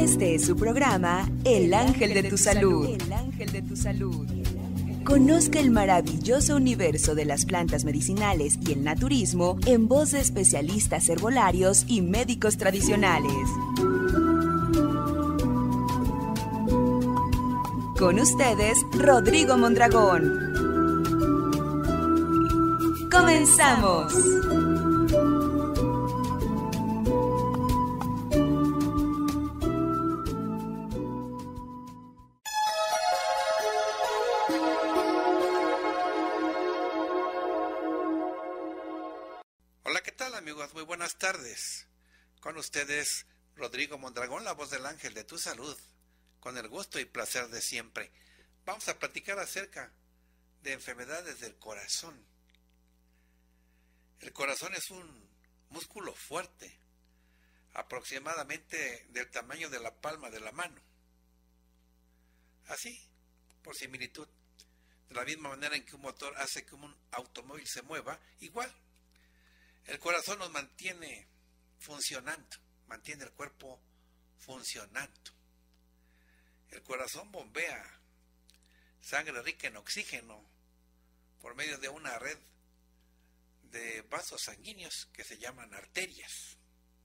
Este es su programa, El Ángel de tu Salud. El Ángel de tu Salud. Conozca el maravilloso universo de las plantas medicinales y el naturismo en voz de especialistas herbolarios y médicos tradicionales. Con ustedes, Rodrigo Mondragón. ¡Comenzamos! Hola, ¿qué tal, amigos? Muy buenas tardes. Con ustedes, Rodrigo Mondragón, la voz del ángel de tu salud, con el gusto y placer de siempre. Vamos a platicar acerca de enfermedades del corazón. El corazón es un músculo fuerte, aproximadamente del tamaño de la palma de la mano. Así, por similitud, de la misma manera en que un motor hace que un automóvil se mueva, igual. El corazón nos mantiene funcionando, mantiene el cuerpo funcionando. El corazón bombea sangre rica en oxígeno por medio de una red de vasos sanguíneos que se llaman arterias,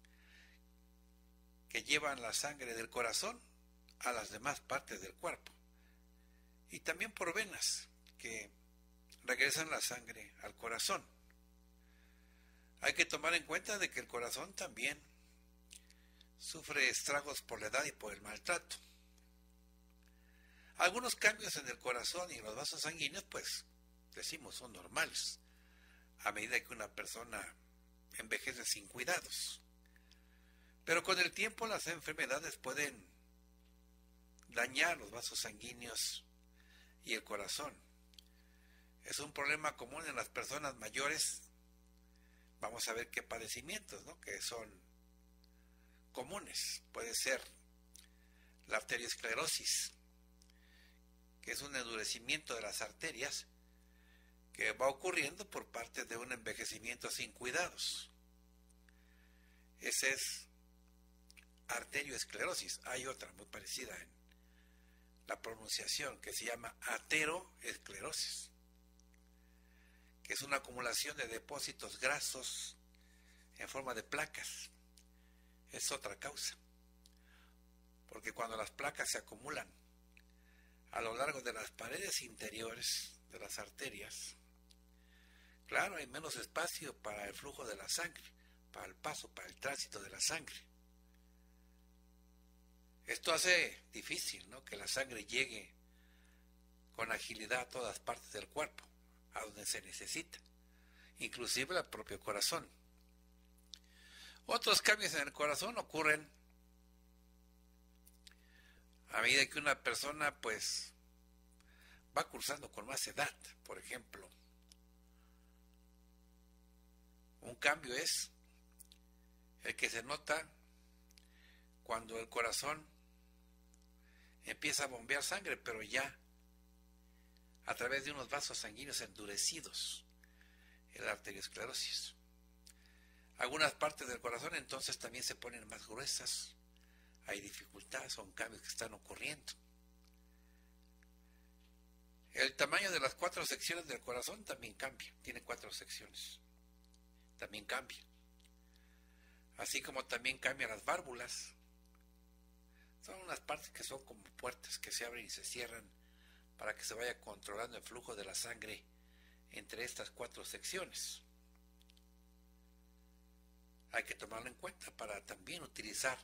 que llevan la sangre del corazón a las demás partes del cuerpo. Y también por venas que regresan la sangre al corazón. Hay que tomar en cuenta de que el corazón también sufre estragos por la edad y por el maltrato. Algunos cambios en el corazón y en los vasos sanguíneos, pues, decimos, son normales, a medida que una persona envejece sin cuidados. Pero con el tiempo las enfermedades pueden dañar los vasos sanguíneos y el corazón. Es un problema común en las personas mayores. Vamos a ver qué padecimientos, ¿no?, que son comunes. Puede ser la arteriosclerosis, que es un endurecimiento de las arterias que va ocurriendo por parte de un envejecimiento sin cuidados. Esa es arteriosclerosis. Hay otra muy parecida en la pronunciación que se llama ateroesclerosis, que es una acumulación de depósitos grasos en forma de placas. Es otra causa, porque cuando las placas se acumulan a lo largo de las paredes interiores de las arterias, claro, hay menos espacio para el flujo de la sangre, para el paso, para el tránsito de la sangre. Esto hace difícil, ¿no?, que la sangre llegue con agilidad a todas partes del cuerpo, a donde se necesita, inclusive al propio corazón. Otros cambios en el corazón ocurren a medida que una persona, pues, va cursando con más edad. Por ejemplo, un cambio es el que se nota cuando el corazón empieza a bombear sangre, pero ya a través de unos vasos sanguíneos endurecidos, la arteriosclerosis. Algunas partes del corazón entonces también se ponen más gruesas, hay dificultades, son cambios que están ocurriendo. El tamaño de las 4 secciones del corazón también cambia, tiene 4 secciones, también cambia. Así como también cambian las válvulas, son unas partes que son como puertas que se abren y se cierran para que se vaya controlando el flujo de la sangre entre estas 4 secciones. Hay que tomarlo en cuenta para también utilizar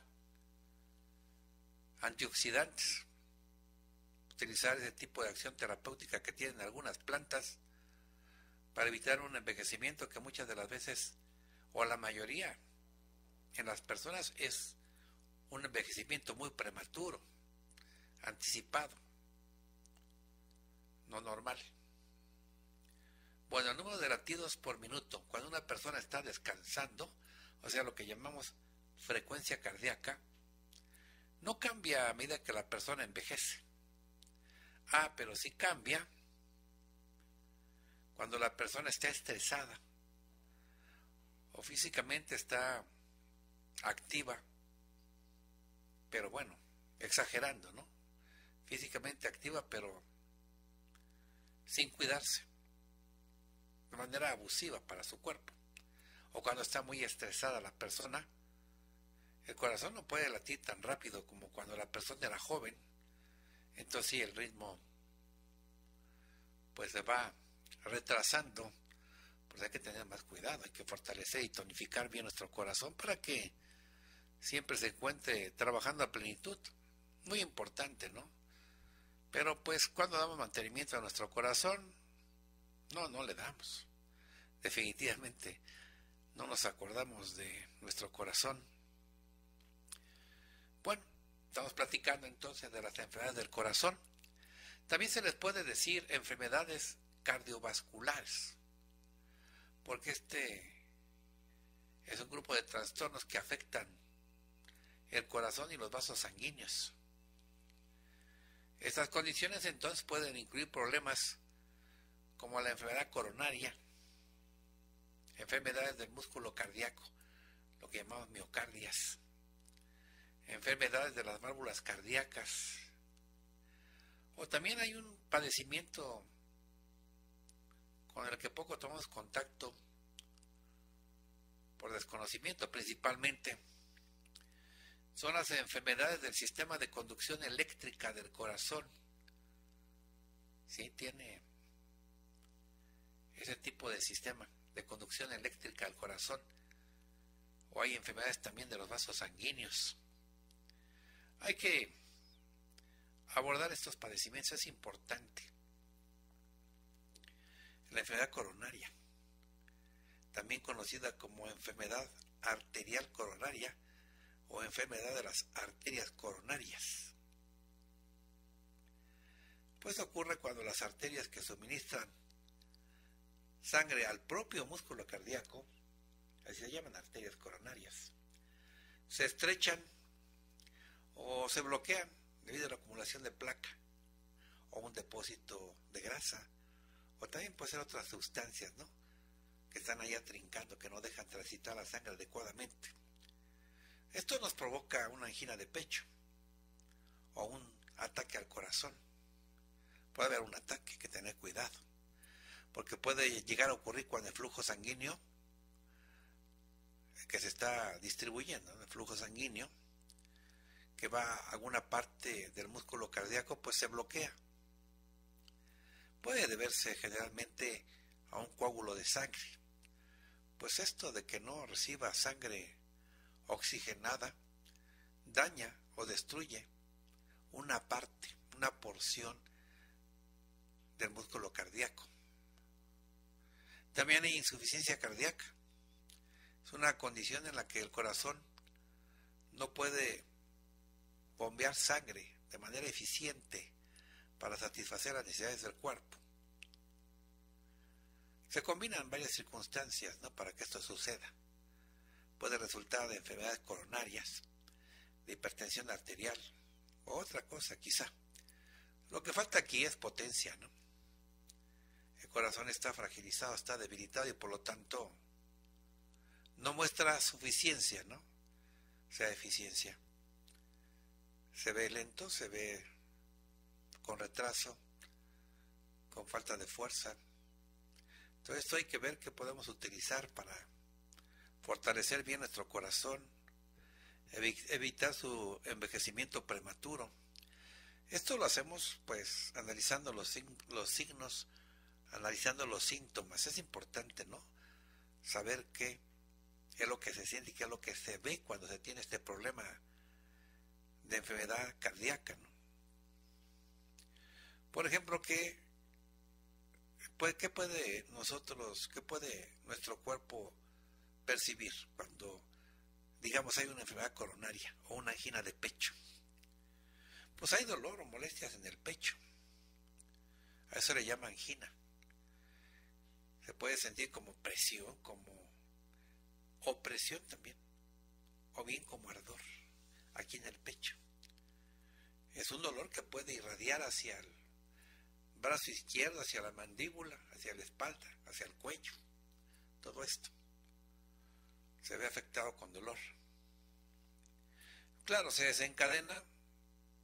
antioxidantes, utilizar ese tipo de acción terapéutica que tienen algunas plantas para evitar un envejecimiento que muchas de las veces, o la mayoría en las personas, es un envejecimiento muy prematuro, anticipado, no normal. Bueno, el número de latidos por minuto, cuando una persona está descansando, o sea, lo que llamamos frecuencia cardíaca, no cambia a medida que la persona envejece. Pero sí cambia cuando la persona está estresada físicamente está activa, pero bueno, exagerando, ¿no? Físicamente activa, pero sin cuidarse, de manera abusiva para su cuerpo. O cuando está muy estresada la persona, el corazón no puede latir tan rápido como cuando la persona era joven. Entonces sí, el ritmo pues se va retrasando. Pues hay que tener más cuidado, hay que fortalecer y tonificar bien nuestro corazón para que siempre se encuentre trabajando a plenitud. Muy importante, ¿no? Pero pues cuando damos mantenimiento a nuestro corazón, no le damos. Definitivamente no nos acordamos de nuestro corazón. Bueno, estamos platicando entonces de las enfermedades del corazón. También se les puede decir enfermedades cardiovasculares, porque este es un grupo de trastornos que afectan el corazón y los vasos sanguíneos. Estas condiciones entonces pueden incluir problemas como la enfermedad coronaria, enfermedades del músculo cardíaco, lo que llamamos miocardias, enfermedades de las válvulas cardíacas, o también hay un padecimiento con el que poco tomamos contacto por desconocimiento principalmente. Son las enfermedades del sistema de conducción eléctrica del corazón. Sí, tiene ese tipo de sistema de conducción eléctrica al corazón. O hay enfermedades también de los vasos sanguíneos. Hay que abordar estos padecimientos, es importante. La enfermedad coronaria, también conocida como enfermedad arterial coronaria o enfermedad de las arterias coronarias. Pues ocurre cuando las arterias que suministran sangre al propio músculo cardíaco, así se llaman arterias coronarias, se estrechan o se bloquean debido a la acumulación de placa o un depósito de grasa, o también puede ser otras sustancias, ¿no?, que están allá trincando, que no dejan transitar la sangre adecuadamente. Esto nos provoca una angina de pecho o un ataque al corazón. Puede haber un ataque, hay que tener cuidado, porque puede llegar a ocurrir cuando el flujo sanguíneo que se está distribuyendo, el flujo sanguíneo que va a alguna parte del músculo cardíaco, pues se bloquea. Puede deberse generalmente a un coágulo de sangre. Pues esto de que no reciba sangre oxigenada daña o destruye una parte, una porción del músculo cardíaco. También hay insuficiencia cardíaca. Es una condición en la que el corazón no puede bombear sangre de manera eficiente para satisfacer las necesidades del cuerpo. Se combinan varias circunstancias, ¿no?, para que esto suceda. Puede resultar de enfermedades coronarias, de hipertensión arterial o otra cosa quizá. Lo que falta aquí es potencia, ¿no? El corazón está fragilizado, está debilitado y por lo tanto no muestra suficiencia, ¿no? O sea, eficiencia. Se ve lento, se ve con retraso, con falta de fuerza. Entonces esto hay que ver qué podemos utilizar para fortalecer bien nuestro corazón, evitar su envejecimiento prematuro. Esto lo hacemos pues analizando los signos, analizando los síntomas. Es importante, ¿no?, saber qué es lo que se siente y qué es lo que se ve cuando se tiene este problema de enfermedad cardíaca, ¿no? Por ejemplo, ¿qué puede nuestro cuerpo percibir cuando, digamos, hay una enfermedad coronaria o una angina de pecho? Pues hay dolor o molestias en el pecho. A eso le llama angina. Se puede sentir como presión, como opresión también, o bien como ardor aquí en el pecho. Es un dolor que puede irradiar hacia el brazo izquierdo, hacia la mandíbula, hacia la espalda, hacia el cuello. Todo esto se ve afectado con dolor. Claro, se desencadena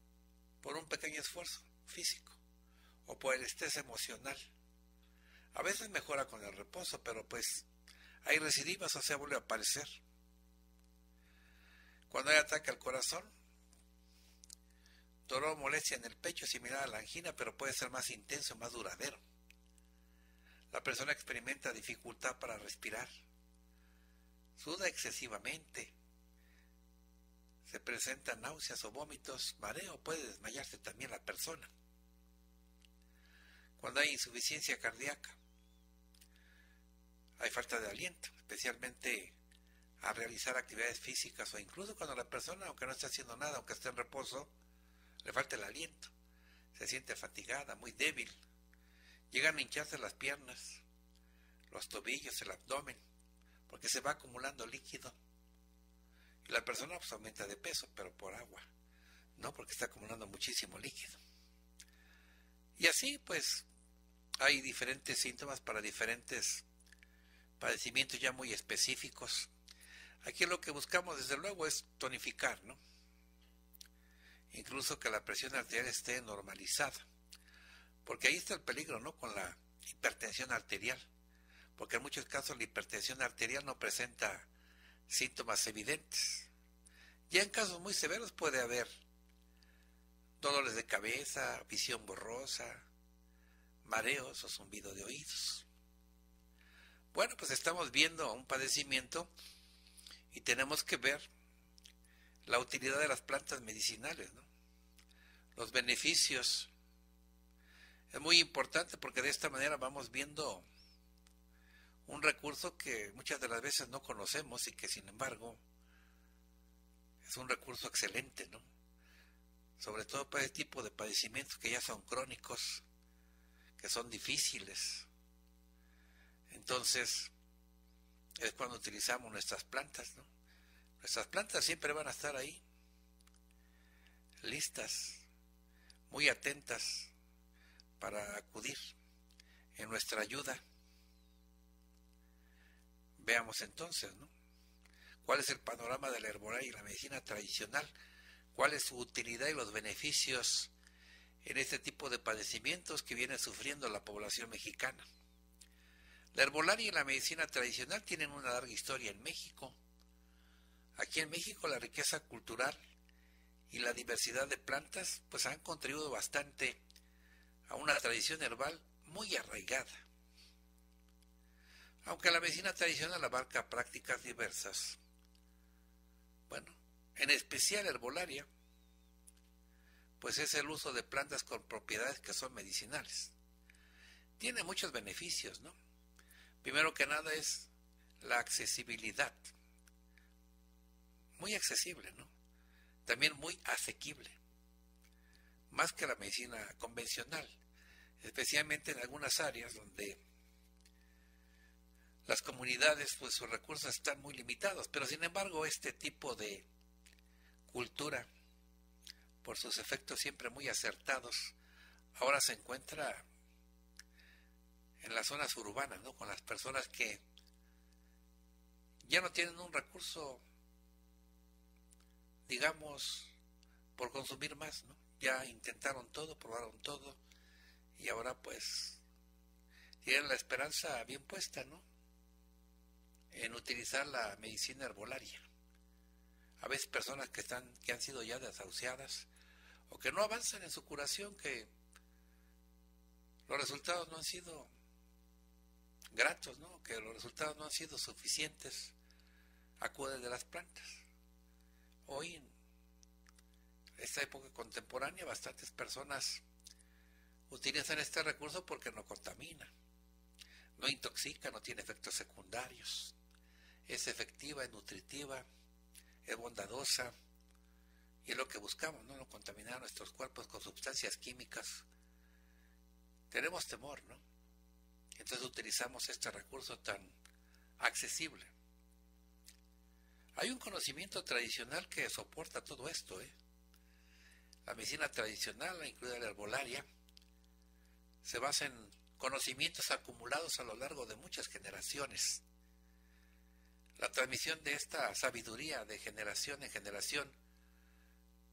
por un pequeño esfuerzo físico o por el estrés emocional. A veces mejora con el reposo, pero pues hay recidivas, o sea, vuelve a aparecer. Cuando hay ataque al corazón, dolor o molestia en el pecho similar a la angina, pero puede ser más intenso, más duradero. La persona experimenta dificultad para respirar, suda excesivamente, se presentan náuseas o vómitos, mareo, puede desmayarse también la persona. Cuando hay insuficiencia cardíaca, hay falta de aliento, especialmente a realizar actividades físicas o incluso cuando la persona, aunque no esté haciendo nada, aunque esté en reposo, le falta el aliento, se siente fatigada, muy débil, llegan a hincharse las piernas, los tobillos, el abdomen, porque se va acumulando líquido. Y la persona pues aumenta de peso, pero por agua, no porque está acumulando muchísimo líquido. Y así pues hay diferentes síntomas para diferentes padecimientos ya muy específicos. Aquí lo que buscamos desde luego es tonificar, ¿no? Incluso que la presión arterial esté normalizada, porque ahí está el peligro, ¿no? Con la hipertensión arterial, porque en muchos casos la hipertensión arterial no presenta síntomas evidentes. Ya en casos muy severos puede haber dolores de cabeza, visión borrosa, mareos o zumbido de oídos. Bueno, pues estamos viendo un padecimiento y tenemos que ver la utilidad de las plantas medicinales, ¿no? Los beneficios. Es muy importante porque de esta manera vamos viendo un recurso que muchas de las veces no conocemos y que sin embargo es un recurso excelente, ¿no? Sobre todo para este tipo de padecimientos que ya son crónicos, que son difíciles. Entonces es cuando utilizamos nuestras plantas, ¿no? Nuestras plantas siempre van a estar ahí, listas, muy atentas para acudir en nuestra ayuda. Veamos entonces, ¿no? ¿Cuál es el panorama de la herbolaria y la medicina tradicional? ¿Cuál es su utilidad y los beneficios en este tipo de padecimientos que viene sufriendo la población mexicana? La herbolaria y la medicina tradicional tienen una larga historia en México. Aquí en México la riqueza cultural y la diversidad de plantas pues han contribuido bastante a una tradición herbal muy arraigada. Aunque la medicina tradicional abarca prácticas diversas, bueno, en especial herbolaria, pues es el uso de plantas con propiedades que son medicinales. Tiene muchos beneficios, ¿no? Primero que nada es la accesibilidad. Muy accesible, ¿no? También muy asequible. Más que la medicina convencional, especialmente en algunas áreas donde las comunidades, pues sus recursos están muy limitados, pero sin embargo este tipo de cultura, por sus efectos siempre muy acertados, ahora se encuentra en las zonas urbanas, ¿no? Con las personas que ya no tienen un recurso, digamos, por consumir más, ¿no? Ya intentaron todo, probaron todo, y ahora pues tienen la esperanza bien puesta, ¿no? En utilizar la medicina herbolaria. A veces personas que han sido ya desahuciadas o que no avanzan en su curación, que los resultados no han sido gratos, ¿no? Que los resultados no han sido suficientes, acuden de las plantas. Hoy, en esta época contemporánea, bastantes personas utilizan este recurso porque no contamina, no intoxica, no tiene efectos secundarios, es efectiva, es nutritiva, es bondadosa, y es lo que buscamos, ¿no? No contaminar nuestros cuerpos con sustancias químicas. Tenemos temor, ¿no? Entonces utilizamos este recurso tan accesible. Hay un conocimiento tradicional que soporta todo esto, ¿eh? La medicina tradicional, incluida la herbolaria, se basa en conocimientos acumulados a lo largo de muchas generaciones. La transmisión de esta sabiduría de generación en generación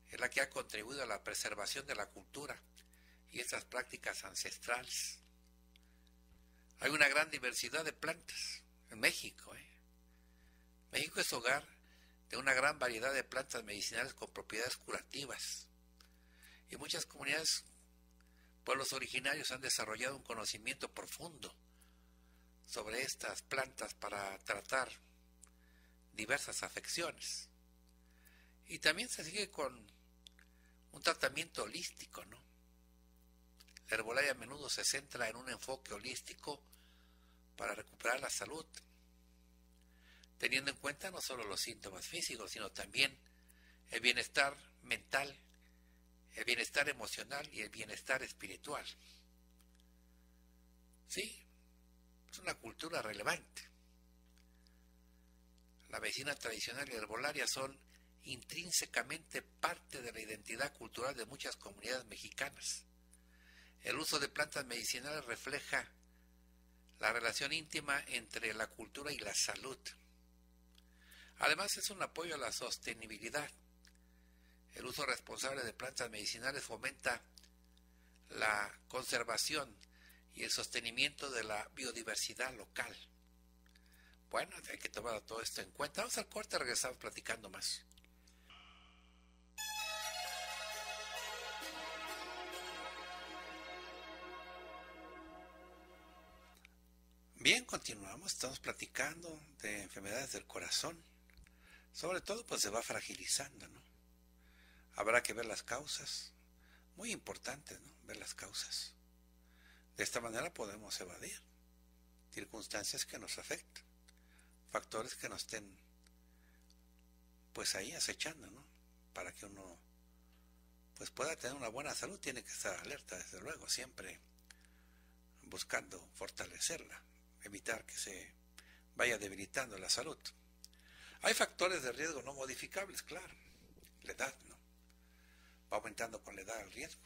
es la que ha contribuido a la preservación de la cultura y estas prácticas ancestrales. Hay una gran diversidad de plantas en México. México es hogar de una gran variedad de plantas medicinales con propiedades curativas. Y muchas comunidades, pueblos originarios han desarrollado un conocimiento profundo sobre estas plantas para tratar diversas afecciones. Y también se sigue con un tratamiento holístico, ¿no? La herbolaria a menudo se centra en un enfoque holístico para recuperar la salud, teniendo en cuenta no solo los síntomas físicos, sino también el bienestar mental, el bienestar emocional y el bienestar espiritual. Sí, es una cultura relevante. La medicina tradicional y la herbolaria son intrínsecamente parte de la identidad cultural de muchas comunidades mexicanas. El uso de plantas medicinales refleja la relación íntima entre la cultura y la salud. Además, es un apoyo a la sostenibilidad. El uso responsable de plantas medicinales fomenta la conservación y el sostenimiento de la biodiversidad local. Bueno, hay que tomar todo esto en cuenta. Vamos al corte, regresamos platicando más. Bien, continuamos, estamos platicando de enfermedades del corazón. Sobre todo, pues se va fragilizando, ¿no? Habrá que ver las causas, muy importante, ¿no? Ver las causas. De esta manera podemos evadir circunstancias que nos afectan, factores que nos estén, pues ahí acechando, ¿no? Para que uno, pues pueda tener una buena salud, tiene que estar alerta, desde luego, siempre buscando fortalecerla, evitar que se vaya debilitando la salud. Hay factores de riesgo no modificables, claro. La edad, ¿no? Va aumentando con la edad el riesgo.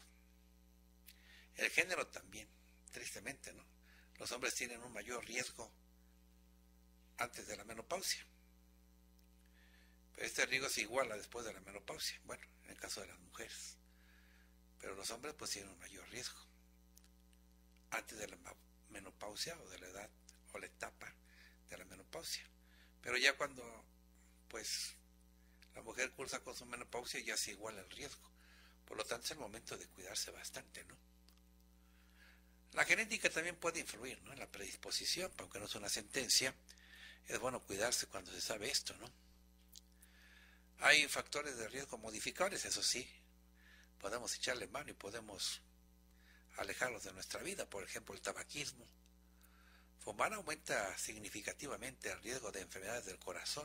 El género también, tristemente, ¿no? Los hombres tienen un mayor riesgo antes de la menopausia. Pero este riesgo se iguala después de la menopausia. Bueno, en el caso de las mujeres. Pero los hombres pues tienen un mayor riesgo antes de la menopausia o de la edad o la etapa de la menopausia. Pero ya cuando pues la mujer cursa con su menopausia ya se iguala el riesgo. Por lo tanto es el momento de cuidarse bastante, ¿no? La genética también puede influir, ¿no? En la predisposición, aunque no es una sentencia, es bueno cuidarse cuando se sabe esto, ¿no? Hay factores de riesgo modificables, eso sí, podemos echarle mano y podemos alejarlos de nuestra vida. Por ejemplo, el tabaquismo. Fumar aumenta significativamente el riesgo de enfermedades del corazón,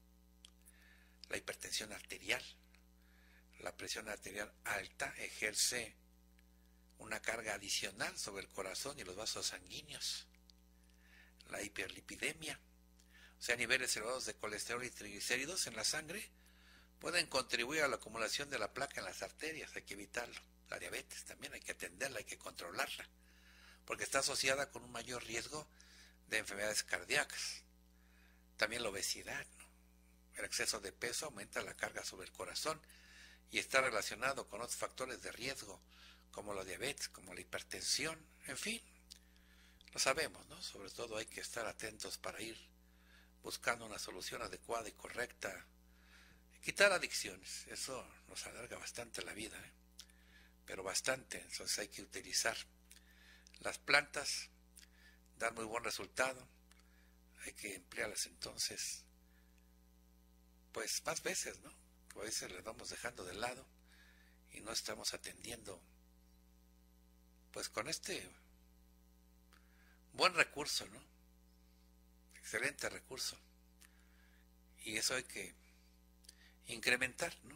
la hipertensión arterial. La presión arterial alta ejerce una carga adicional sobre el corazón y los vasos sanguíneos. La hiperlipidemia, o sea, niveles elevados de colesterol y triglicéridos en la sangre, pueden contribuir a la acumulación de la placa en las arterias. Hay que evitarlo. La diabetes también hay que atenderla, hay que controlarla, porque está asociada con un mayor riesgo de enfermedades cardíacas. También la obesidad, ¿no? El exceso de peso aumenta la carga sobre el corazón y está relacionado con otros factores de riesgo, como la diabetes, como la hipertensión, en fin, lo sabemos, ¿no? Sobre todo hay que estar atentos para ir buscando una solución adecuada y correcta. Quitar adicciones, eso nos alarga bastante la vida, ¿eh? Pero bastante. Entonces hay que utilizar las plantas, dan muy buen resultado, hay que emplearlas entonces, pues más veces, ¿no? A veces las vamos dejando de lado y no estamos atendiendo, pues con este buen recurso, ¿no? Excelente recurso. Y eso hay que incrementar, ¿no?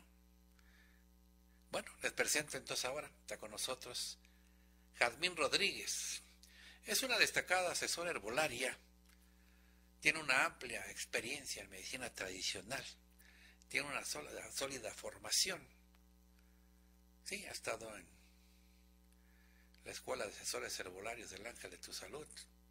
Bueno, les presento entonces ahora, está con nosotros Jazmín Rodríguez. Es una destacada asesora herbolaria, tiene una amplia experiencia en medicina tradicional, tiene una sólida formación. Sí, ha estado en la Escuela de Asesores Herbolarios del Ángel de tu Salud,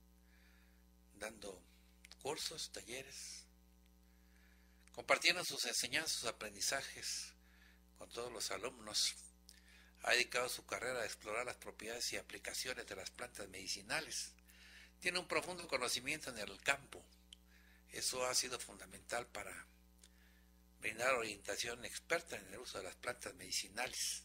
dando cursos, talleres, compartiendo sus enseñanzas, sus aprendizajes con todos los alumnos. Ha dedicado su carrera a explorar las propiedades y aplicaciones de las plantas medicinales. Tiene un profundo conocimiento en el campo. Eso ha sido fundamental para brindar orientación experta en el uso de las plantas medicinales.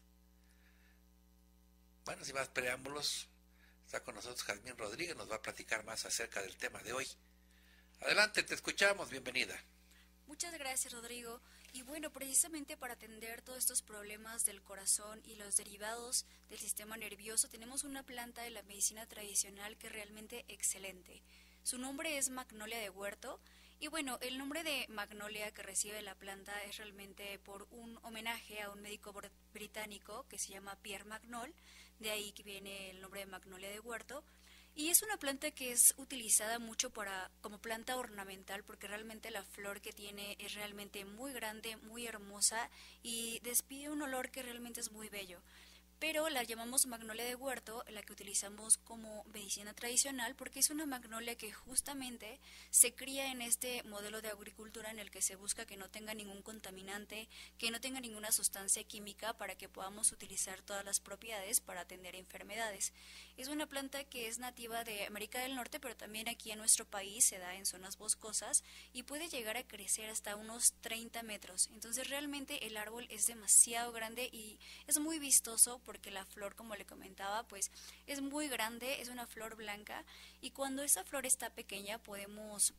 Bueno, sin más preámbulos, está con nosotros Jazmín Rodríguez, nos va a platicar más acerca del tema de hoy. Adelante, te escuchamos, bienvenida. Muchas gracias, Rodrigo. Y bueno, precisamente para atender todos estos problemas del corazón y los derivados del sistema nervioso, tenemos una planta de la medicina tradicional que es realmente excelente. Su nombre es Magnolia de Huerto. Y bueno, el nombre de Magnolia que recibe la planta es realmente por un homenaje a un médico británico que se llama Pierre Magnol, de ahí que viene el nombre de Magnolia de Huerto. Y es una planta que es utilizada mucho como planta ornamental porque realmente la flor que tiene es realmente muy grande, muy hermosa y despide un olor que realmente es muy bello. Pero la llamamos magnolia de huerto, la que utilizamos como medicina tradicional, porque es una magnolia que justamente se cría en este modelo de agricultura en el que se busca que no tenga ningún contaminante, que no tenga ninguna sustancia química para que podamos utilizar todas las propiedades para atender enfermedades. Es una planta que es nativa de América del Norte, pero también aquí en nuestro país se da en zonas boscosas y puede llegar a crecer hasta unos 30 metros. Entonces realmente el árbol es demasiado grande y es muy vistoso porque la flor, como le comentaba, pues es muy grande, es una flor blanca y cuando esa flor está pequeña podemos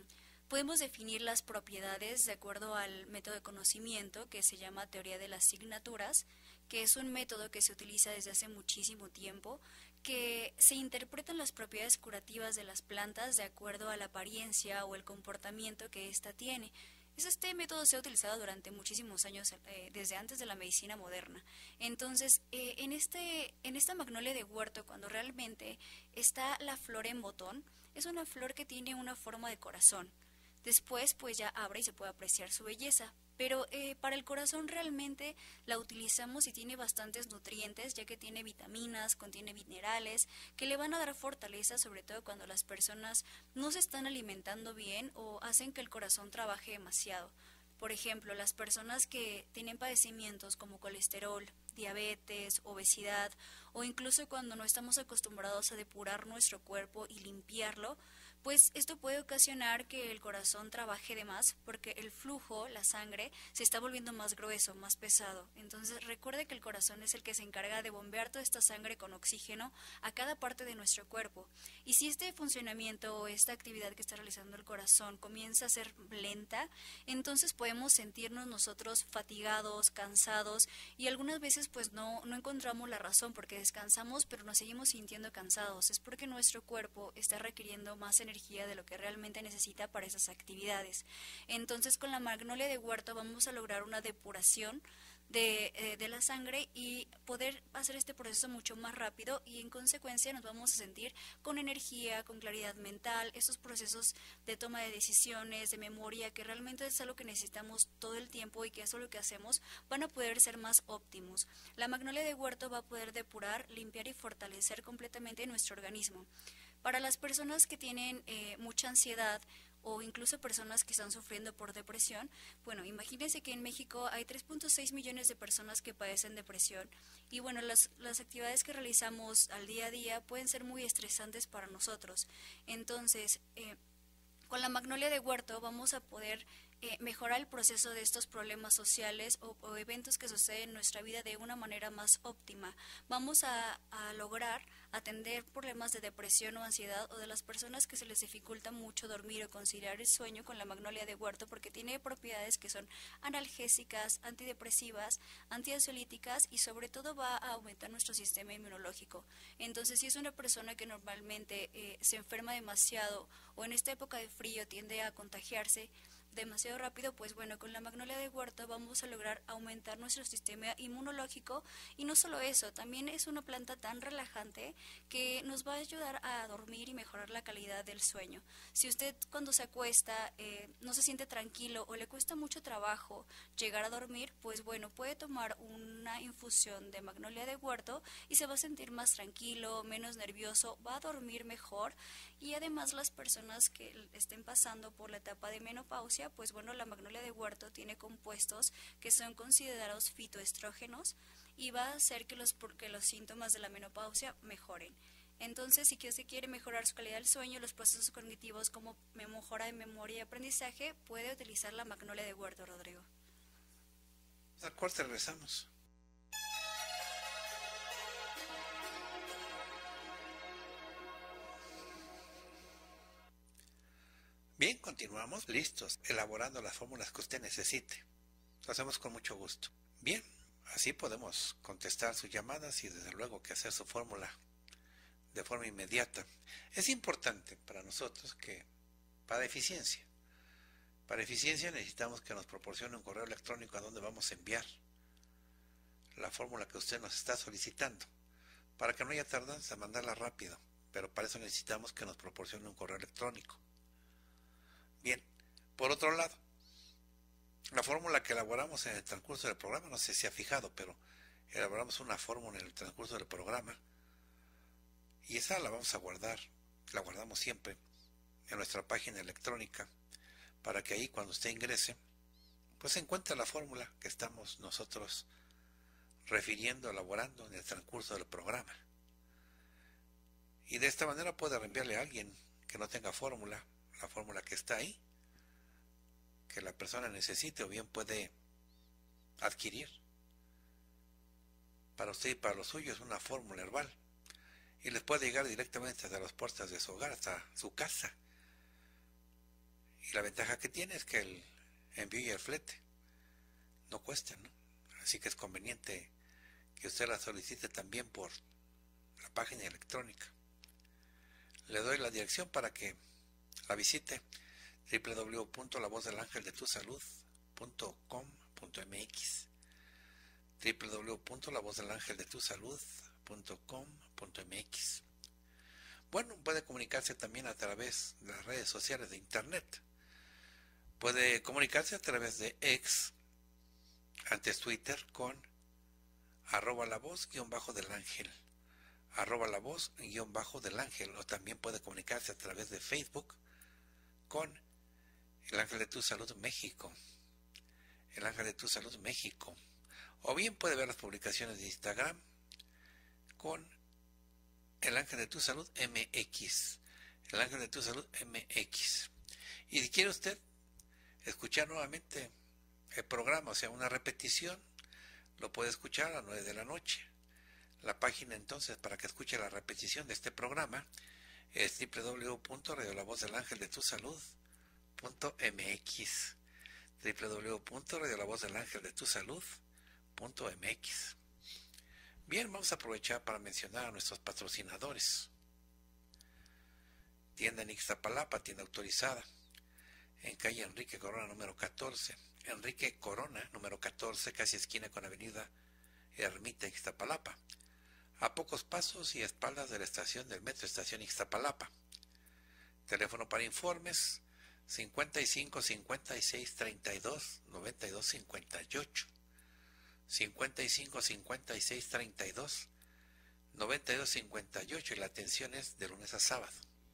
definir las propiedades de acuerdo al método de conocimiento que se llama teoría de las signaturas, que es un método que se utiliza desde hace muchísimo tiempo, que se interpretan las propiedades curativas de las plantas de acuerdo a la apariencia o el comportamiento que ésta tiene. Este método se ha utilizado durante muchísimos años, desde antes de la medicina moderna. Entonces, en esta magnolia de huerto, cuando realmente está la flor en botón, es una flor que tiene una forma de corazón. Después, pues ya abre y se puede apreciar su belleza. Pero para el corazón realmente la utilizamos y tiene bastantes nutrientes, ya que tiene vitaminas, contiene minerales, que le van a dar fortaleza, sobre todo cuando las personas no se están alimentando bien o hacen que el corazón trabaje demasiado. Por ejemplo, las personas que tienen padecimientos como colesterol, diabetes, obesidad, o incluso cuando no estamos acostumbrados a depurar nuestro cuerpo y limpiarlo, pues esto puede ocasionar que el corazón trabaje de más porque el flujo, la sangre, se está volviendo más grueso, más pesado. Entonces recuerde que el corazón es el que se encarga de bombear toda esta sangre con oxígeno a cada parte de nuestro cuerpo. Y si este funcionamiento o esta actividad que está realizando el corazón comienza a ser lenta, entonces podemos sentirnos nosotros fatigados, cansados y algunas veces pues no encontramos la razón porque descansamos pero nos seguimos sintiendo cansados. Es porque nuestro cuerpo está requiriendo más energía de lo que realmente necesita para esas actividades. Entonces con la magnolia de huerto vamos a lograr una depuración de la sangre y poder hacer este proceso mucho más rápido y en consecuencia nos vamos a sentir con energía, con claridad mental, esos procesos de toma de decisiones, de memoria, que realmente es algo que necesitamos todo el tiempo y que eso es lo que hacemos, van a poder ser más óptimos. La magnolia de huerto va a poder depurar, limpiar y fortalecer completamente nuestro organismo. Para las personas que tienen mucha ansiedad o incluso personas que están sufriendo por depresión, bueno, imagínense que en México hay 3.6 millones de personas que padecen depresión y bueno, las actividades que realizamos al día a día pueden ser muy estresantes para nosotros. Entonces, con la magnolia de huerto vamos a poder mejorar el proceso de estos problemas sociales o eventos que suceden en nuestra vida de una manera más óptima. Vamos a lograr atender problemas de depresión o ansiedad o de las personas que se les dificulta mucho dormir o conciliar el sueño con la magnolia de huerto porque tiene propiedades que son analgésicas, antidepresivas, antiansiolíticas y sobre todo va a aumentar nuestro sistema inmunológico. Entonces, si es una persona que normalmente se enferma demasiado o en esta época de frío tiende a contagiarse demasiado rápido, pues bueno, con la magnolia de huerto vamos a lograr aumentar nuestro sistema inmunológico y no solo eso, también es una planta tan relajante que nos va a ayudar a dormir y mejorar la calidad del sueño. Si usted cuando se acuesta no se siente tranquilo o le cuesta mucho trabajo llegar a dormir, pues bueno, puede tomar una infusión de magnolia de huerto y se va a sentir más tranquilo, menos nervioso, va a dormir mejor y además las personas que estén pasando por la etapa de menopausia menopausia, pues bueno, la magnolia de huerto tiene compuestos que son considerados fitoestrógenos y va a hacer que los síntomas de la menopausia mejoren. Entonces, si usted quiere mejorar su calidad del sueño, los procesos cognitivos como mejora de memoria y aprendizaje, puede utilizar la magnolia de huerto, Rodrigo. Al corte regresamos. Bien, continuamos listos, elaborando las fórmulas que usted necesite. Lo hacemos con mucho gusto. Bien, así podemos contestar sus llamadas y desde luego que hacer su fórmula de forma inmediata. Es importante para nosotros que para eficiencia necesitamos que nos proporcione un correo electrónico a donde vamos a enviar la fórmula que usted nos está solicitando, para que no haya tardanza en mandarla rápido, pero para eso necesitamos que nos proporcione un correo electrónico. Bien, por otro lado, la fórmula que elaboramos en el transcurso del programa, no sé si ha fijado, pero elaboramos una fórmula en el transcurso del programa y esa la vamos a guardar, la guardamos siempre en nuestra página electrónica para que ahí cuando usted ingrese, pues se encuentre la fórmula que estamos nosotros refiriendo, elaborando en el transcurso del programa. Y de esta manera puede reenviarle a alguien que no tenga fórmula, la fórmula que está ahí, que la persona necesite, o bien puede adquirir para usted y para los suyos una fórmula herbal y les puede llegar directamente hasta las puertas de su hogar, hasta su casa. Y la ventaja que tiene es que el envío y el flete no cuestan, ¿no? Así que es conveniente que usted la solicite también por la página electrónica. Le doy la dirección para que la visite: www.lavozdelangeldetusalud.com.mx www.lavozdelangeldetusalud.com.mx. Bueno, puede comunicarse también a través de las redes sociales de internet. Puede comunicarse a través de X, antes Twitter, con @lavoz_del-ángel, @lavoz_del-ángel, o también puede comunicarse a través de Facebook con El Ángel de Tu Salud México, El Ángel de Tu Salud México, o bien puede ver las publicaciones de Instagram con El Ángel de Tu Salud MX, El Ángel de Tu Salud MX. Y si quiere usted escuchar nuevamente el programa, o sea, una repetición, lo puede escuchar a las 9 de la noche. La página entonces para que escuche la repetición de este programa es www.radiolavozdelangeldetusalud.mx, www.radiolavozdelangeldetusalud.mx. Bien, vamos a aprovechar para mencionar a nuestros patrocinadores. Tienda en Ixtapalapa, tienda autorizada, en calle Enrique Corona número 14, Enrique Corona número 14, casi esquina con avenida Ermita, Ixtapalapa, a pocos pasos y a espaldas de la estación del metro Estación Ixtapalapa. Teléfono para informes 55 56 32 92 58, 55 56 32 92 58, y la atención es de lunes a sábado.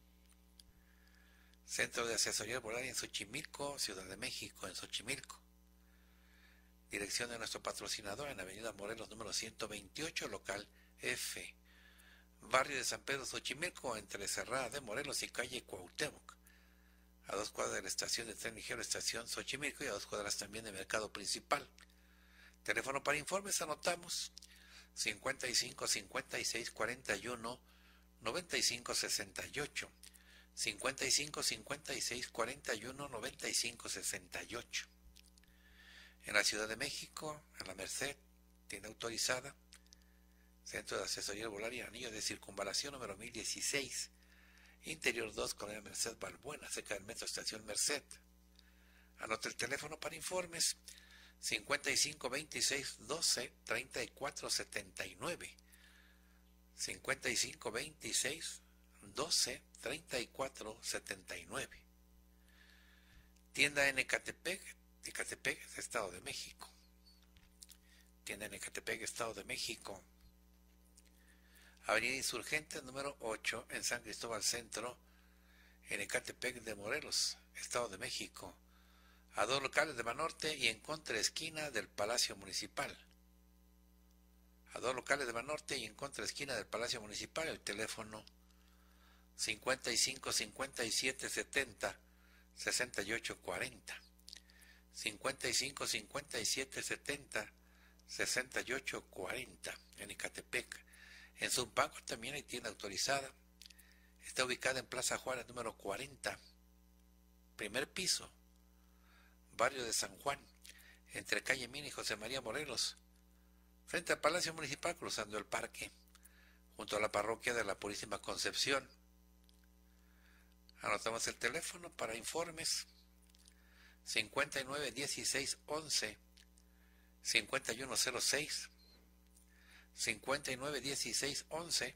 Centro de Asesoría Herbolaria en Xochimilco, Ciudad de México, en Xochimilco. Dirección de nuestro patrocinador en Avenida Morelos número 128, local F, barrio de San Pedro Xochimilco, entre Cerrada de Morelos y calle Cuauhtémoc, a 2 cuadras de la estación de tren ligero Estación Xochimilco y a 2 cuadras también de Mercado Principal. Teléfono para informes, anotamos 55 56 41 95 68, 55 56 41 95 68. En la Ciudad de México, en la Merced, tienda autorizada, Centro de Asesoría Herbolaria, Anillo de Circunvalación número 1016, Interior 2, Colonia Merced Balbuena, cerca del metro Estación Merced. Anota el teléfono para informes 55 26 12 34 79, 55 26 12 34 79. Tienda en Ecatepec, Estado de México. Tienda en Ecatepec, Estado de México. Avenida Insurgentes número 8 en San Cristóbal Centro, en Ecatepec de Morelos, Estado de México, a 2 locales de Banorte y en contraesquina del Palacio Municipal. A 2 locales de Banorte y en contraesquina del Palacio Municipal. El teléfono 55 57 70 68 40. 55 57 70 68 40 en Ecatepec. En Zumpango también hay tienda autorizada. Está ubicada en Plaza Juárez número 40, primer piso, barrio de San Juan, entre calle Mina y José María Morelos, frente al Palacio Municipal, cruzando el parque, junto a la parroquia de la Purísima Concepción. Anotamos el teléfono para informes: 59 16 11 5106, 59 16 11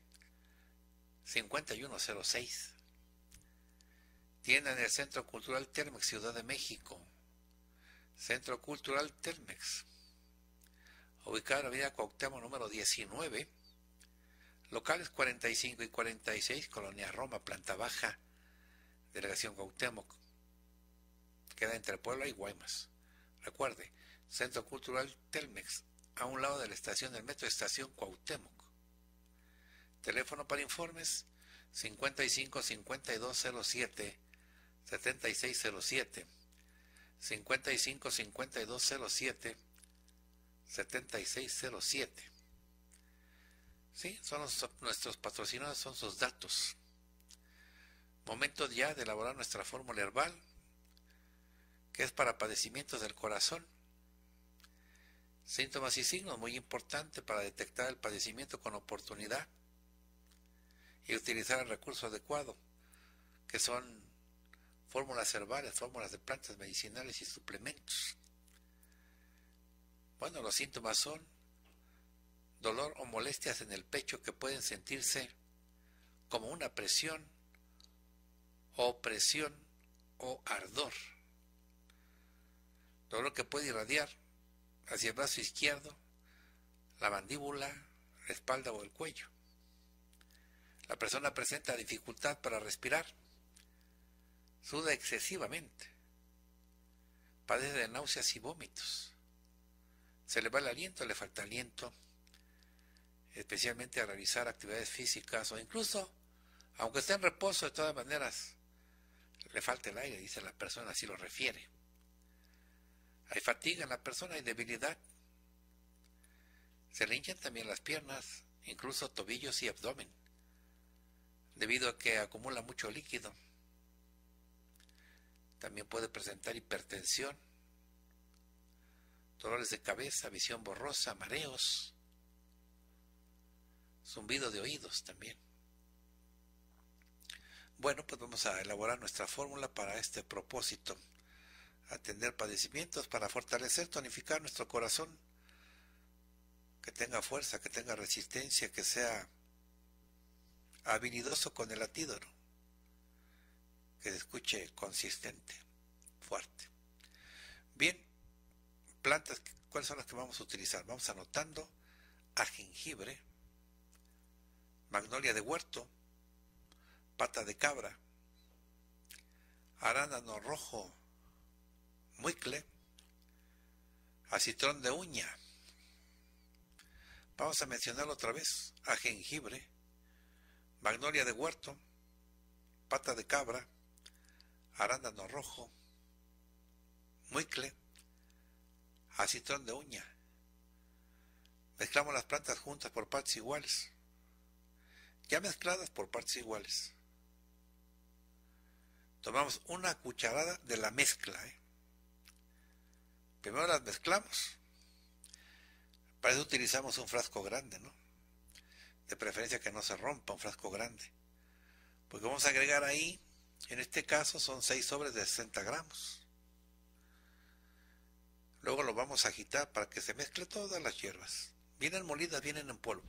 5106. Tienda en el Centro Cultural Telmex, Ciudad de México. Centro Cultural Telmex, ubicado en la avenida Cuauhtémoc número 19, locales 45 y 46, Colonia Roma, planta baja, Delegación Cuauhtémoc. Queda entre Puebla y Guaymas. Recuerde, Centro Cultural Telmex, a un lado de la estación del metro, estación Cuauhtémoc. Teléfono para informes: 55 52 07 7607, 55 52 07 7607. Sí, son nuestros patrocinadores, son sus datos. Momento ya de elaborar nuestra fórmula herbal, que es para padecimientos del corazón. Síntomas y signos, muy importante para detectar el padecimiento con oportunidad y utilizar el recurso adecuado, que son fórmulas herbales, fórmulas de plantas medicinales y suplementos. Bueno, los síntomas son dolor o molestias en el pecho que pueden sentirse como una presión, opresión o ardor. Dolor que puede irradiar hacia el brazo izquierdo, la mandíbula, la espalda o el cuello. La persona presenta dificultad para respirar, suda excesivamente, padece de náuseas y vómitos, se le va el aliento, le falta aliento, especialmente a realizar actividades físicas o incluso, aunque esté en reposo, de todas maneras, le falta el aire, dice la persona, así lo refiere. Hay fatiga en la persona, hay debilidad. Se le hinchan también las piernas, incluso tobillos y abdomen, debido a que acumula mucho líquido. También puede presentar hipertensión, dolores de cabeza, visión borrosa, mareos, zumbido de oídos también. Bueno, pues vamos a elaborar nuestra fórmula para este propósito: atender padecimientos para fortalecer, tonificar nuestro corazón, que tenga fuerza, que tenga resistencia, que sea habilidoso con el latido, ¿no? Que se escuche consistente, fuerte. Bien, plantas, ¿cuáles son las que vamos a utilizar? Vamos anotando: a jengibre, magnolia de huerto, pata de cabra, arándano rojo, muicle, acitrón de uña. Vamos a mencionarlo otra vez: a jengibre, magnolia de huerto, pata de cabra, arándano rojo, muicle, acitrón de uña. Mezclamos las plantas juntas por partes iguales. Ya mezcladas por partes iguales, tomamos una cucharada de la mezcla. Primero las mezclamos. Para eso utilizamos un frasco grande, ¿no? De preferencia que no se rompa, un frasco grande, porque vamos a agregar ahí, en este caso son 6 sobres de 60 gramos. Luego lo vamos a agitar para que se mezcle todas las hierbas. Vienen molidas, vienen en polvo,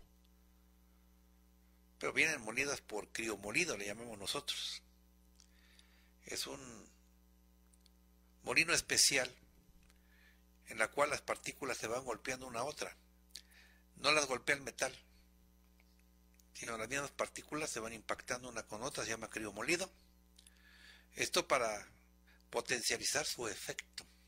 pero vienen molidas por criomolido, le llamamos nosotros. Es un molino especial en la cual las partículas se van golpeando una a otra. No las golpea el metal, sino las mismas partículas se van impactando una con otra, se llama criomolido. Esto para potencializar su efecto.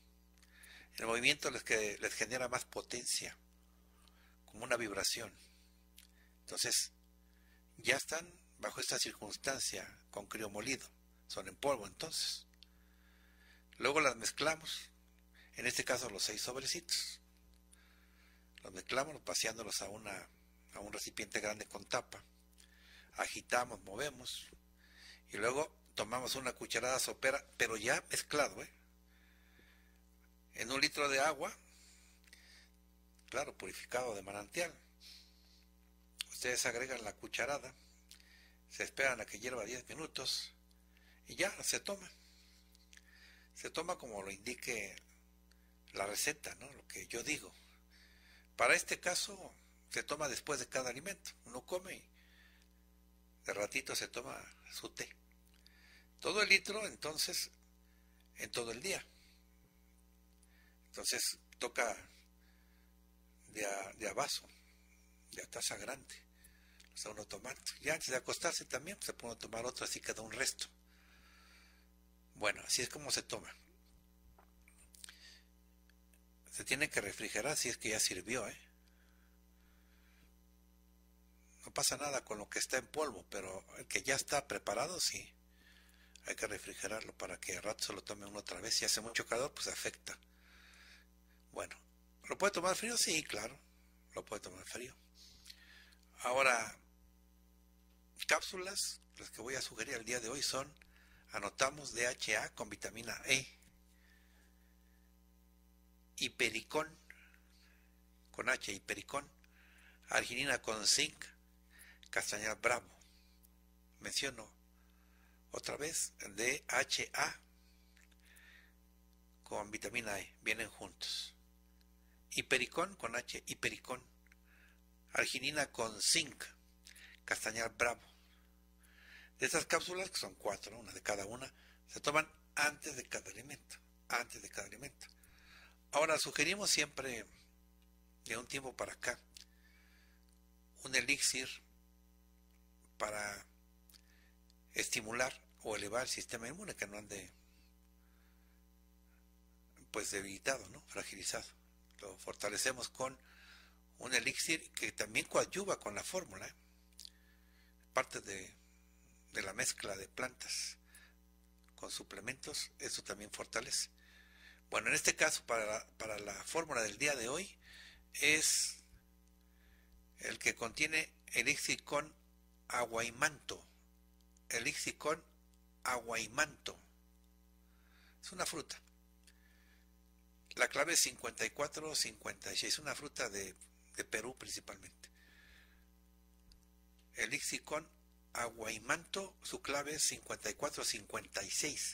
El movimiento les genera más potencia, como una vibración. Entonces, ya están bajo esta circunstancia con criomolido, son en polvo entonces. Luego las mezclamos, en este caso los 6 sobrecitos. Los mezclamos vaciándolos a un recipiente grande con tapa. Agitamos, movemos y luego tomamos una cucharada sopera, pero ya mezclado, en 1 litro de agua, claro, purificado de manantial. Ustedes agregan la cucharada, se esperan a que hierva 10 minutos y ya se toma. Se toma como lo indique la receta, ¿no? Lo que yo digo. Para este caso se toma después de cada alimento. Uno come y de ratito se toma su té. Todo el litro, entonces, en todo el día. Entonces toca de a vaso, de a taza grande. O sea, uno tomando. Y antes de acostarse también se puede tomar otro, así queda un resto. Bueno, así es como se toma. Se tiene que refrigerar si es que ya sirvió, No pasa nada con lo que está en polvo, pero el que ya está preparado, sí. Hay que refrigerarlo para que al rato se lo tome uno otra vez. Si hace mucho calor, pues afecta. Bueno, ¿lo puede tomar frío? Sí, claro, lo puede tomar frío. Ahora, cápsulas, las que voy a sugerir el día de hoy son, anotamos DHA con vitamina E, hipericón, con H, hipericón, arginina con zinc, castañal bravo. Menciono otra vez DHA con vitamina E, vienen juntos. Hipericón con H, hipericón, arginina con zinc, castañal bravo. De estas cápsulas, que son 4, una de cada una, se toman antes de cada alimento. Ahora, sugerimos siempre, de un tiempo para acá, un elixir para estimular o elevar el sistema inmune, que no ande pues debilitado, ¿no? Fragilizado. Lo fortalecemos con un elixir que también coadyuva con la fórmula, parte de la mezcla de plantas con suplementos, eso también fortalece. Bueno, en este caso, para la fórmula del día de hoy, es el que contiene elixir con aguaimanto. Elixir con aguaimanto. Es una fruta. La clave es 5456, una fruta de Perú principalmente. Elixir con aguaimanto, su clave es 5456.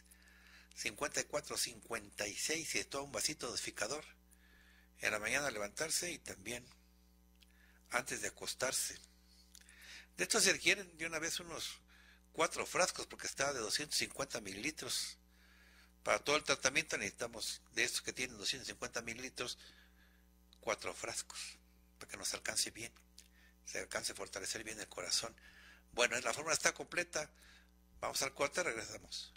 5456 y todo un vasito dosificador. En la mañana levantarse y también antes de acostarse. De esto se requieren de una vez unos 4 frascos porque está de 250 mililitros. Para todo el tratamiento necesitamos de estos que tienen 250 mililitros, 4 frascos para que nos alcance bien, se alcance a fortalecer bien el corazón. Bueno, la fórmula está completa. Vamos al corte, regresamos.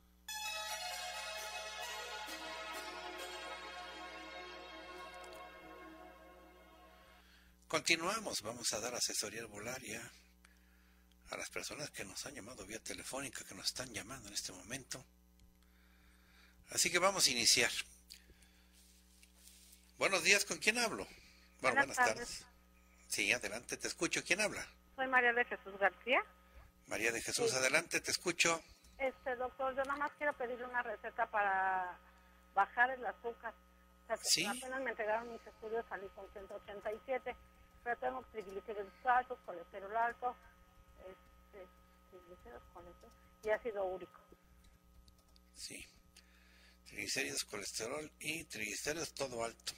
Continuamos, vamos a dar asesoría herbolaria a las personas que nos han llamado vía telefónica, que nos están llamando en este momento. Así que vamos a iniciar. Buenos días, ¿con quién hablo? Bueno, buenas tardes. Sí, adelante, te escucho. ¿Quién habla? Soy María de Jesús García. María de Jesús, sí. Adelante, te escucho. Doctor, yo nada más quiero pedirle una receta para bajar el azúcar. O sea, ¿sí? Apenas me entregaron mis estudios, salí con 187, pero tengo triglicéridos altos, colesterol alto, triglicéridos, colesterol y ácido úrico. Sí, triglicéridos, colesterol y triglicéridos todo alto.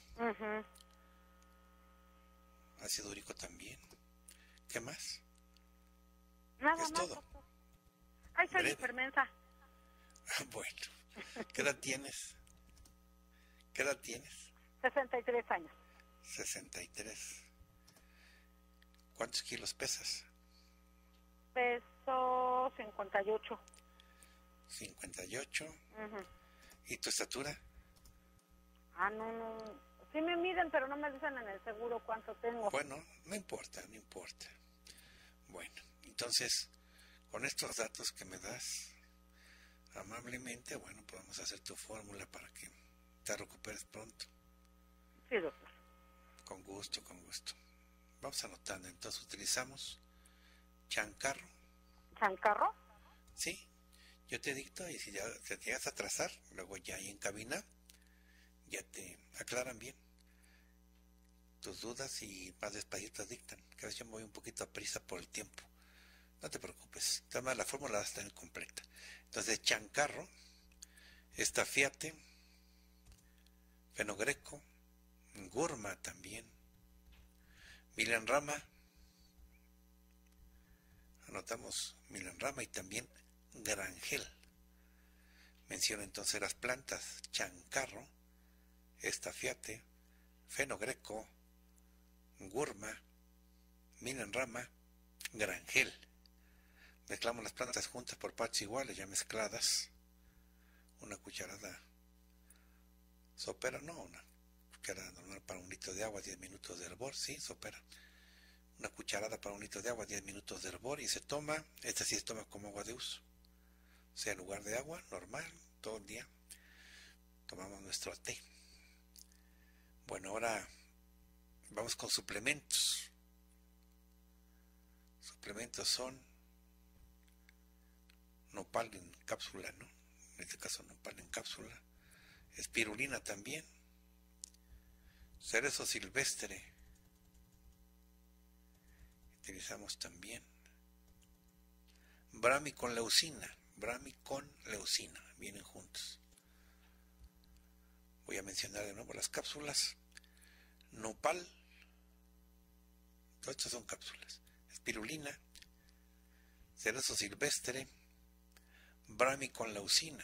Ácido úrico también. ¿Qué más? Nada es más. Todo. Doctor. Ay, soy hipermensa. Bueno, ¿qué edad tienes? 63 años. 63. ¿Cuántos kilos pesas? Peso 58. 58. ¿Y tu estatura? Ah, no. Sí me miden, pero no me dicen en el seguro cuánto tengo. Bueno, no importa. Bueno, entonces, con estos datos que me das amablemente, bueno, podemos hacer tu fórmula para que te recuperes pronto. Sí, doctor. Con gusto. Vamos anotando. Entonces utilizamos Chancarro. ¿Chancarro? Sí, yo te dicto y si ya te llegas a trazar, luego ya ahí en cabina, ya te aclaran bien tus dudas y más despacito dictan. Que a veces yo me voy un poquito a prisa por el tiempo. No te preocupes, además la fórmula va a estar completa. Entonces, Chancarro, Estafiate, Fenogreco, Gurma también, Milenrama, anotamos Milenrama y también Grangel. Menciona entonces las plantas Chancarro, Estafiate, Fenogreco, Gurma, Milenrama, Grangel. Mezclamos las plantas juntas por partes iguales, ya mezcladas. Una cucharada sopera, una cucharada normal para 1 litro de agua, 10 minutos de hervor, sí, sopera. Una cucharada para 1 litro de agua, 10 minutos de hervor y se toma, esta sí se toma como agua de uso. O sea, en lugar de agua, normal, todo el día, tomamos nuestro té. Bueno, ahora vamos con suplementos. Suplementos son nopal en cápsula, ¿no? En este caso nopal en cápsula. Espirulina también. Cerezo silvestre. Utilizamos también. Brahmi con leucina. Vienen juntos. Voy a mencionar de nuevo las cápsulas. Nopal. Todas estas son cápsulas. Espirulina. Cerezo silvestre. Brahmi con leucina.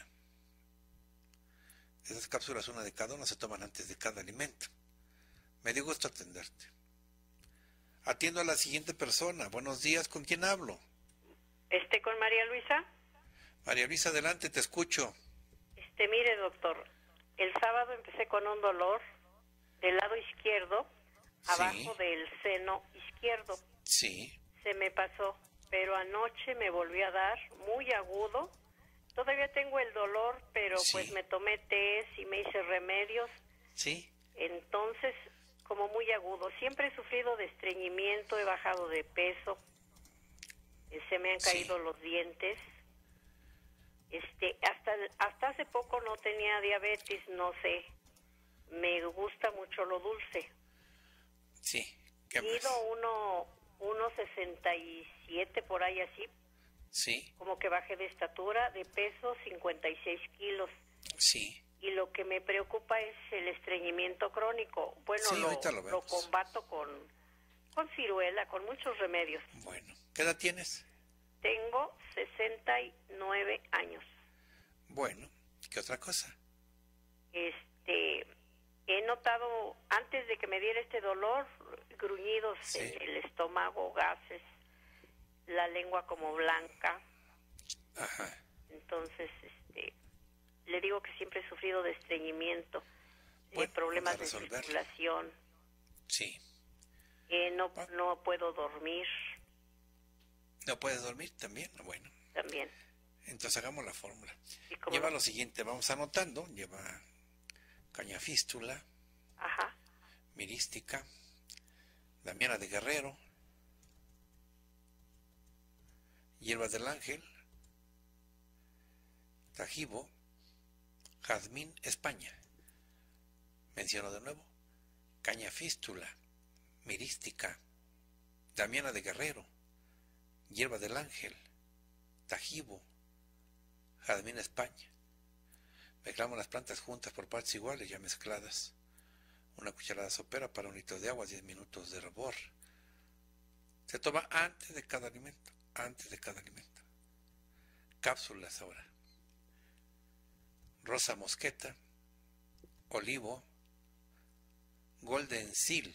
Esas cápsulas, una de cada una, se toman antes de cada alimento. Me dio gusto atenderte. Atiendo a la siguiente persona. Buenos días, ¿con quién hablo? Con María Luisa. María Luisa, adelante, te escucho. Mire, doctor, el sábado empecé con un dolor del lado izquierdo, abajo del seno izquierdo. Sí. Se me pasó, pero anoche me volvió a dar muy agudo. Todavía tengo el dolor, pero pues me tomé tés y me hice remedios. Sí. Entonces, como muy agudo. Siempre he sufrido de estreñimiento, he bajado de peso, se me han caído los dientes. Hasta hace poco no tenía diabetes, no sé. Me gusta mucho lo dulce. Sí. ¿Qué más? Mido 1.67 por ahí así. Sí. Como que bajé de estatura, de peso 56 kilos. Sí. Y lo que me preocupa es el estreñimiento crónico. Bueno, lo combato con ciruela, con muchos remedios. Bueno, ¿qué edad tienes? Tengo 69 años. Bueno, ¿qué otra cosa? He notado, antes de que me diera este dolor, gruñidos en el estómago, gases, la lengua como blanca. Ajá. Entonces, le digo que siempre he sufrido de estreñimiento, bueno, problemas de circulación. Sí. No puedo dormir. ¿No puedes dormir también? Bueno. También. Entonces hagamos la fórmula. Lleva lo siguiente, vamos anotando. Lleva cañafístula, mirística, damiana de Guerrero, hierbas del ángel, tajibo, jazmín, España. Menciono de nuevo. Cañafístula, mirística, damiana de Guerrero, hierba del ángel, tajibo, jazmín, España. Mezclamos las plantas juntas por partes iguales, ya mezcladas. Una cucharada sopera para 1 litro de agua, 10 minutos de hervor. Se toma antes de cada alimento. Cápsulas ahora. Rosa mosqueta, olivo, golden seal,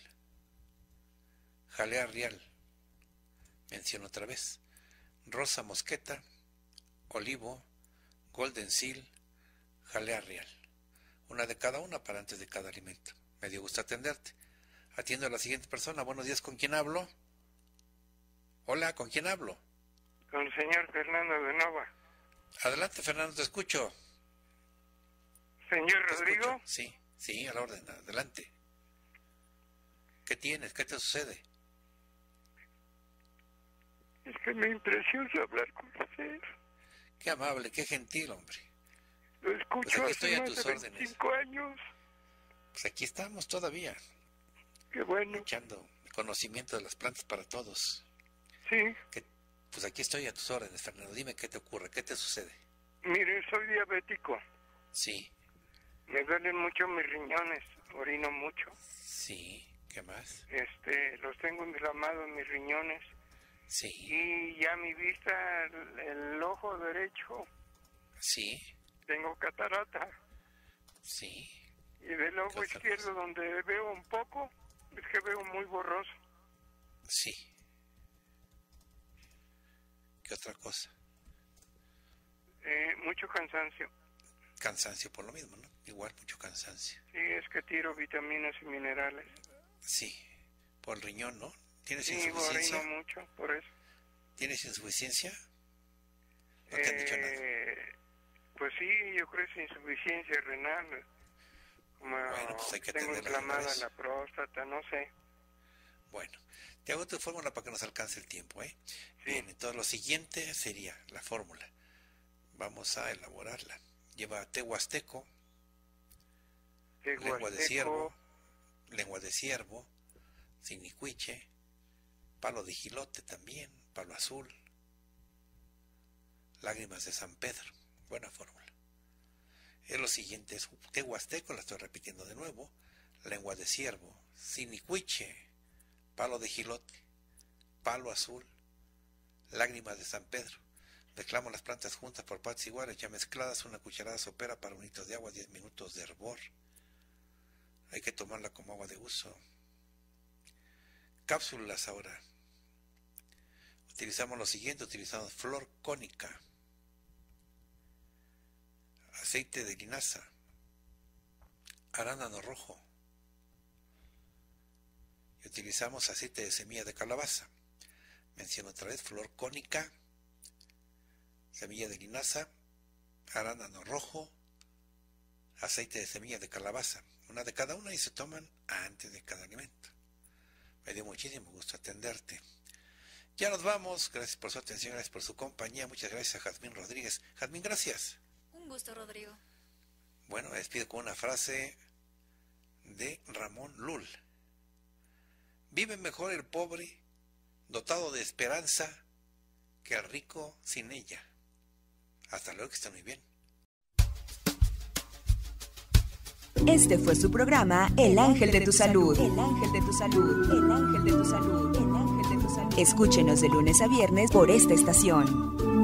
jalea real. Menciono otra vez. Rosa mosqueta, olivo, golden seal, jalea real. una de cada una para antes de cada alimento. Me dio gusto atenderte. Atiendo a la siguiente persona. Buenos días, ¿con quién hablo? Hola, ¿con quién hablo? Con el señor Fernando de Nova. Adelante, Fernando, te escucho. ¿Señor Rodrigo? Sí, a la orden, adelante. ¿Qué tienes? ¿Qué te sucede? Es que me impresiona hablar con usted. Qué amable, qué gentil, hombre. Lo escucho pues hace más de 25 años. Pues aquí estamos todavía. Qué bueno. Echando conocimiento de las plantas para todos. Sí. Pues aquí estoy a tus órdenes, Fernando. Dime qué te ocurre, qué te sucede. Mire, soy diabético. Sí. Me duelen mucho mis riñones, orino mucho. Sí, ¿qué más? Los tengo inflamados mis riñones. Sí. Y ya mi vista, el ojo derecho. Sí. Tengo catarata. Sí. Y del ojo izquierdo, donde veo un poco, es que veo muy borroso. Sí. ¿Qué otra cosa? Mucho cansancio. Cansancio por lo mismo, ¿no? Igual mucho cansancio. Sí, es que tiro vitaminas y minerales. Sí, por el riñón, ¿no? ¿Tienes sí, insuficiencia? Sí, mucho, por eso. ¿Tienes insuficiencia? ¿No te han dicho nada? Pues sí, yo creo que es insuficiencia renal. Bueno, pues hay que tengo inflamada la próstata, no sé. Bueno, te hago tu fórmula para que nos alcance el tiempo, ¿eh? Sí. Bien, entonces lo siguiente sería la fórmula. Vamos a elaborarla. Lleva té huasteco, lengua de ciervo, sinicuiche, palo de jilote también, palo azul, lágrimas de San Pedro. Buena fórmula. Es lo siguiente, es té huasteco, la estoy repitiendo de nuevo, lengua de ciervo, sinicuiche, palo de jilote, palo azul, lágrimas de San Pedro. Mezclamos las plantas juntas por partes iguales, ya mezcladas, una cucharada sopera para 1 litro de agua, 10 minutos de hervor. Hay que tomarla como agua de uso. Cápsulas ahora. Utilizamos lo siguiente, utilizamos flor cónica, aceite de linaza, arándano rojo. Y utilizamos aceite de semilla de calabaza. Menciono otra vez, flor cónica, semilla de linaza, arándano rojo, aceite de semilla de calabaza. Una de cada una y se toman antes de cada alimento. Me dio muchísimo gusto atenderte. Ya nos vamos. Gracias por su atención, gracias por su compañía. Muchas gracias a Jazmín Rodríguez. Jazmín, gracias. Un gusto, Rodrigo. Bueno, me despido con una frase de Ramón Lull. Vive mejor el pobre, dotado de esperanza, que el rico sin ella. Hasta luego, que estén muy bien. Este fue su programa El Ángel de tu Salud. El Ángel de tu Salud. El Ángel de tu Salud. El Ángel de tu Salud. Escúchenos de lunes a viernes por esta estación.